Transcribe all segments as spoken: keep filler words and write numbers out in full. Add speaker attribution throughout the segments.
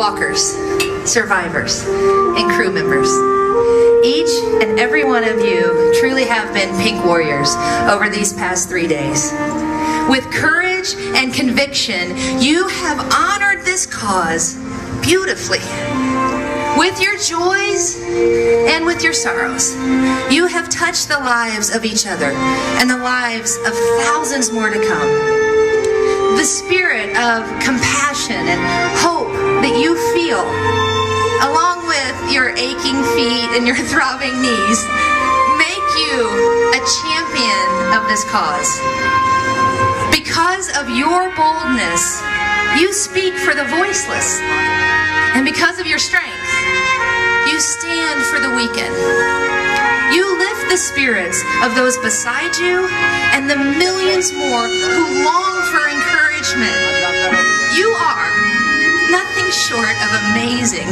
Speaker 1: walkers, survivors, and crew members. Each and every one of you truly have been pink warriors over these past three days. With courage and conviction, you have honored this cause beautifully. With your joys and with your sorrows, you have touched the lives of each other and the lives of thousands more to come. The spirit of compassion and hope that you feel, along with your aching feet and your throbbing knees, make you a champion of this cause. Because of your boldness, you speak for the voiceless. And because of your strength, you stand for the weakened. You lift the spirits of those beside you and the millions more who long for encouragement. You are nothing short of amazing.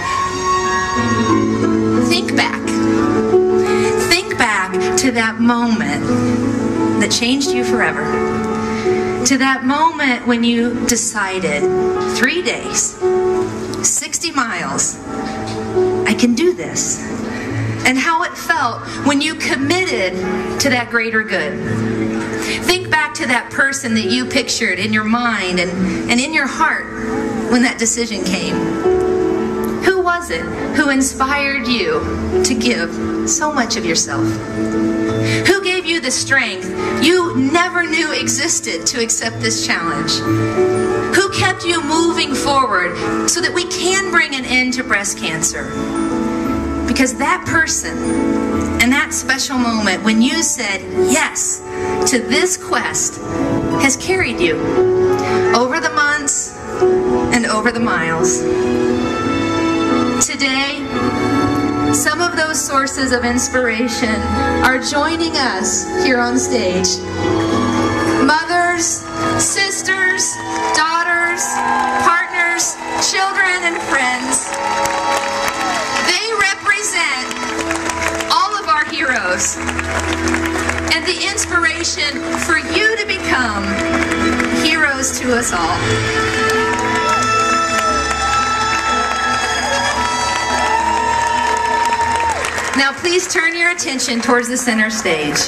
Speaker 1: Think back. Think back to that moment that changed you forever. To that moment when you decided, three days, sixty miles, I can do this. And how it felt when you committed to that greater good. Think back to that person that you pictured in your mind and, and in your heart when that decision came. Who was it who inspired you to give so much of yourself? Who gave you the strength you never knew existed to accept this challenge? Who kept you moving forward so that we can bring an end to breast cancer? Because that person and that special moment when you said yes to this quest has carried you over the months and over the miles. Today, some of those sources of inspiration are joining us here on stage. Mothers, sisters, daughters, partners, children, and friends. They represent all of our heroes and the inspiration for you to become heroes to us all. Now please turn your attention towards the center stage.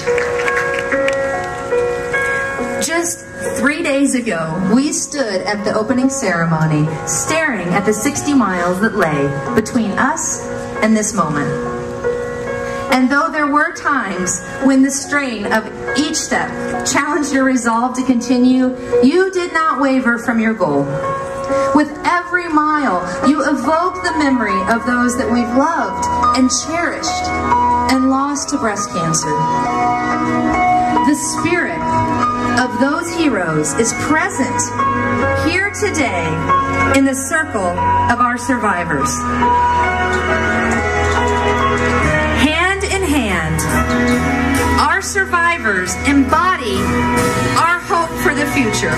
Speaker 1: Just three days ago, we stood at the opening ceremony, staring at the sixty miles that lay between us and this moment. And though there were times when the strain of each step challenged your resolve to continue, you did not waver from your goal. With every mile, you evoke the memory of those that we've loved and cherished and lost to breast cancer. The spirit of those heroes is present here today in the circle of our survivors. Hand in hand, our survivors embody our hope for the future.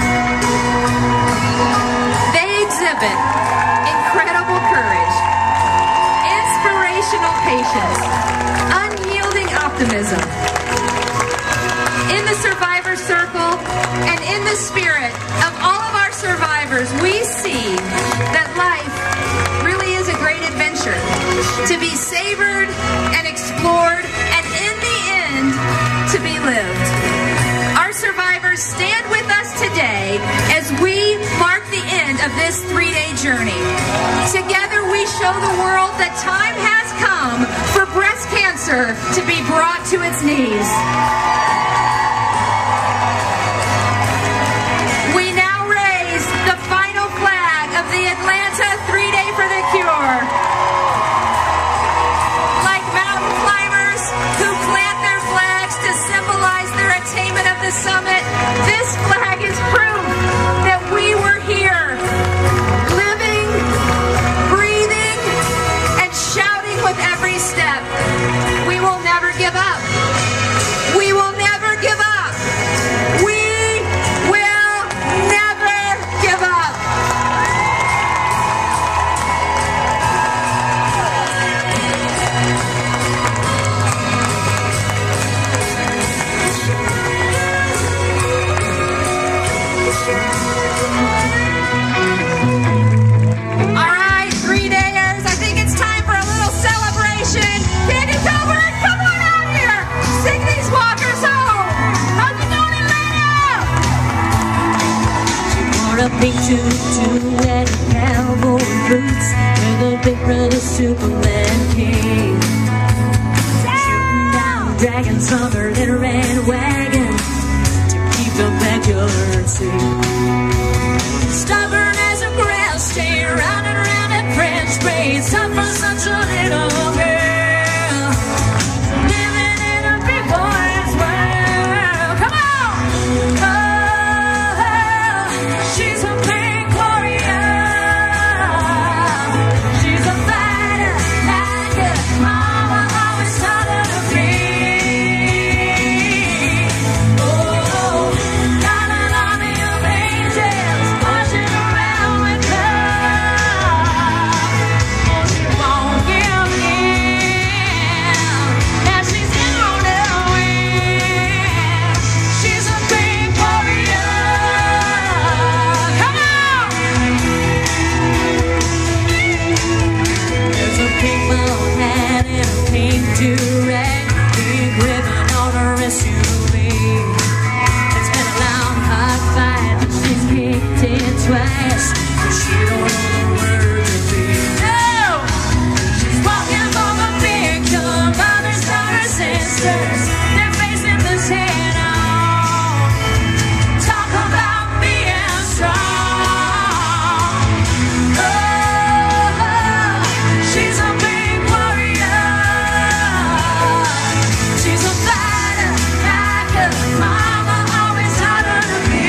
Speaker 1: They exhibit incredible courage, inspirational patience, unyielding optimism. In the survivor circle and in the spirit of all of our survivors, we see that life really is a great adventure to be savored and explored and in the end to be lived. Our survivors stand with us today as we mark the end of this three-day journey. Together we show the world that time has come for breast cancer to be brought to its knees. We now raise the final flag of the Atlanta three-day for the cure. Like mountain climbers who plant their flags to symbolize their attainment of the summit, this flag is proof that we were here, living, breathing, and shouting with every step. We will never give up. We will never
Speaker 2: cowboy boots with a big brother Superman cape, shooting down dragons on their little red wagon to keep the backyard safe. Stubborn as a grass, stay round and round at French braids, tough for such a little girl, living in a big boy's world. Come on! Oh, she's a big warrior. She's a fighter like her mama always taught her to be. Oh, got an army of angels marching around with her. Oh, she won't give in. Now she's on her way. She's a big warrior. Come on! There's a pink ball hat and a pink do-rag, big ribbon on her S U V. It's been a long, hard fight, but she's kicked it twice, but she don't know the words of it. No! She's walking for the victim, mothers, daughters, sisters. They're facing this head on. Talk about being strong. Oh, she's a big warrior. She's a fighter like her mama always taught her to be.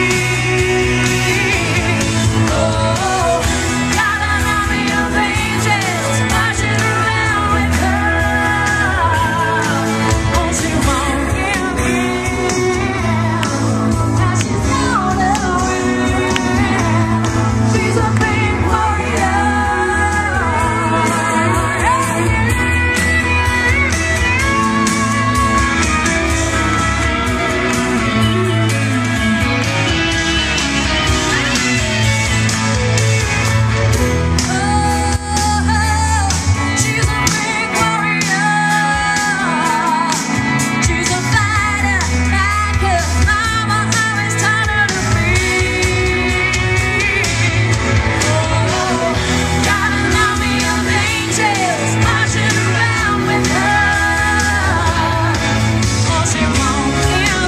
Speaker 2: Oh, got an army of angels marching around with her. Oh, she won't give in. Now she's on her way. She's a big warrior. She's a big warrior. She's a fighter like her mama always taught her to be. Oh, got an army of angels marching around with her. Oh, she won't give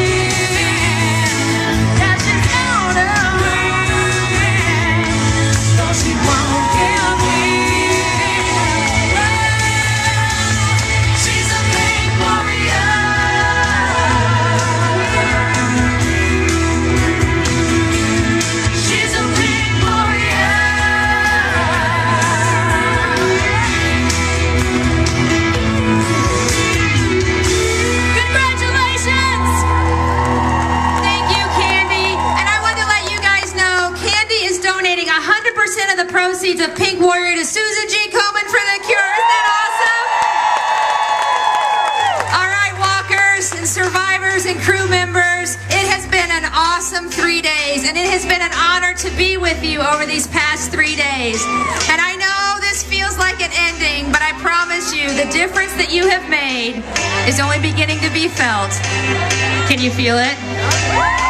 Speaker 2: in. Yeah, she's on her way. No, she won't give in. She's a big warrior. She's a big warrior. Congratulations!
Speaker 1: Thank you, Candy. And I want to let you guys know, Candy is donating one hundred percent of the proceeds of Pink Warrior to Susan G. Komen for the cure. Isn't that awesome? All right, walkers and survivors and crew members, it has been an awesome three days, and it has been an honor to be with you over these past three days. And I know this feels like an ending, but I promise you, the difference that you have made is only beginning to be felt. Can you feel it?